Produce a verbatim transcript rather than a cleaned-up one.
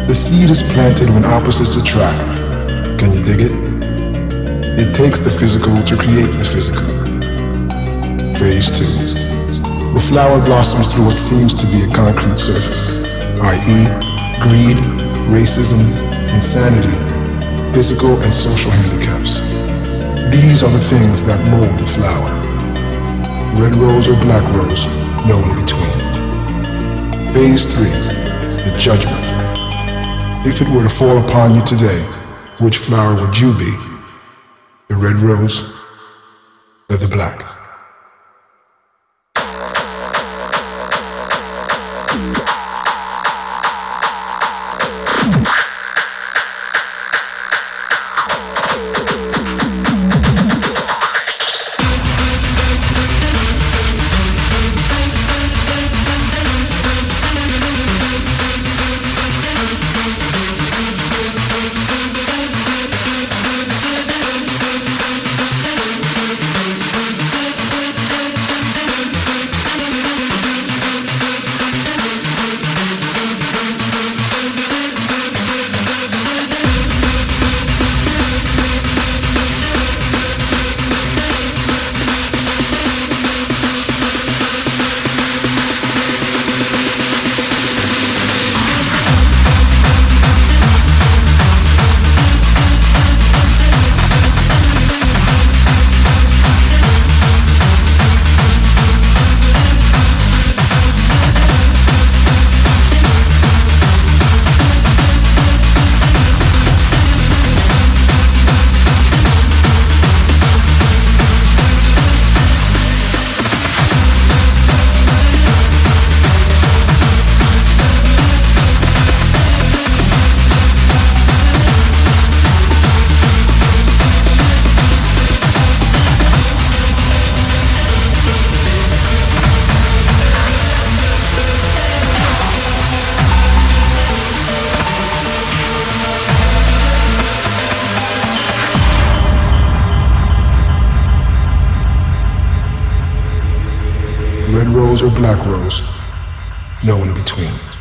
The seed is planted when opposites attract. Can you dig it? It takes the physical to create the physical. Phase two. The flower blossoms through what seems to be a concrete surface, that is greed, racism, insanity, physical and social handicaps. These are the things that mold the flower. Red rose or black rose, no in between. Phase three. The judgment. If it were to fall upon you today, which flower would you be? The red rose or the black? Red rose or black rose, no in between.